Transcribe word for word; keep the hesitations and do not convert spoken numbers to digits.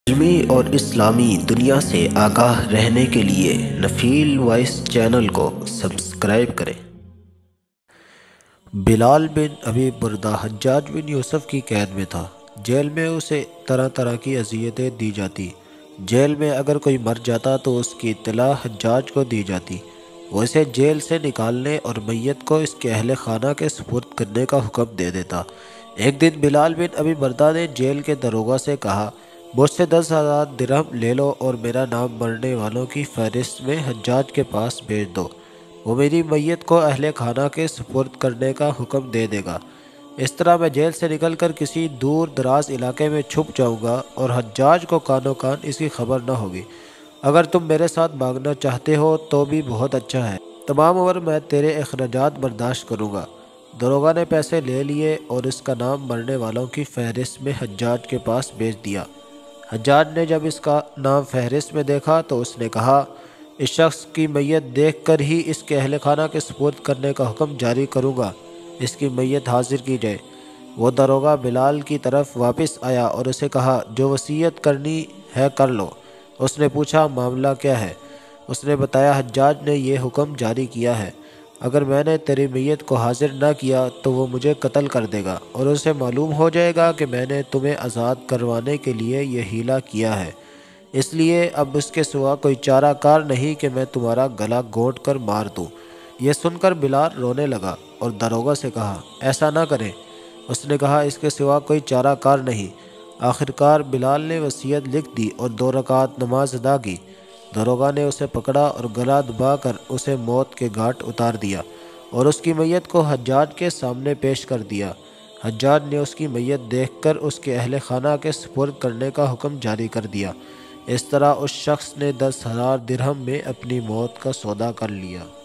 علمی اور اسلامی دنیا سے آگاہ رہنے کے لیے نفیل وائس چینل کو سبسکرائب کریں۔ بلال بن ابی بردہ حجاج بن یوسف کی قید میں تھا۔ جیل میں اسے طرح طرح کی اذیتیں دی جاتی۔ جیل میں اگر کوئی مر جاتا تو اس کی اطلاع حجاج کو دی جاتی۔ وہ اسے جیل سے نکالنے اور میت کو اس کے اہل خانہ کے سپرد کرنے کا حکم دے دیتا۔ ایک دن بلال بن ابی بردہ نے جیل کے داروغہ سے کہا، مجھ سے دس ہزار درہم لے لو اور میرا نام مرنے والوں کی فہرست میں حجاج کے پاس بھیج دو۔ وہ میری میت کو اہل خانہ کے سپرد کرنے کا حکم دے دے گا۔ اس طرح میں جیل سے نکل کر کسی دور دراز علاقے میں چھپ جاؤں گا اور حجاج کو کانوں کان اس کی خبر نہ ہوگی۔ اگر تم میرے ساتھ بھاگنا چاہتے ہو تو بھی بہت اچھا ہے، تمام عمر میں تیرے اخراجات برداشت کروں گا۔ داروغہ نے پیسے لے لیے اور اس کا نام مرنے والوں کی فہرست میں حجاج کے پاس بھیج دیا۔ حجاج نے جب اس کا نام فہرست میں دیکھا تو اس نے کہا، اس شخص کی میت دیکھ کر ہی اس کے اہل خانہ کے سپرد کرنے کا حکم جاری کروں گا۔ اس کی میت حاضر کی جائے۔ وہ داروغہ بلال کی طرف واپس آیا اور اسے کہا، جو وصیت کرنی ہے کر لو۔ اس نے پوچھا، معاملہ کیا ہے؟ اس نے بتایا، حجاج نے یہ حکم جاری کیا ہے، اگر میں نے تیری میت کو حاضر نہ کیا تو وہ مجھے قتل کر دے گا اور اسے معلوم ہو جائے گا کہ میں نے تمہیں آزاد کروانے کے لیے یہ حیلہ کیا ہے، اس لیے اب اس کے سوا کوئی چارہ کار نہیں کہ میں تمہارا گلا گھونٹ کر مار دوں۔ یہ سن کر بلال رونے لگا اور داروغہ سے کہا، ایسا نہ کریں۔ اس نے کہا، اس کے سوا کوئی چارہ کار نہیں۔ آخرکار بلال نے وصیت لکھ دی اور دو رکعت نماز ادا کی۔ داروغہ نے اسے پکڑا اور گلا دبا کر اسے موت کے گھاٹ اتار دیا اور اس کی میت کو حجاج کے سامنے پیش کر دیا۔ حجاج نے اس کی میت دیکھ کر اس کے اہل خانہ کے سپرد کرنے کا حکم جاری کر دیا۔ اس طرح اس شخص نے دس ہزار درہم میں اپنی موت کا سودا کر لیا۔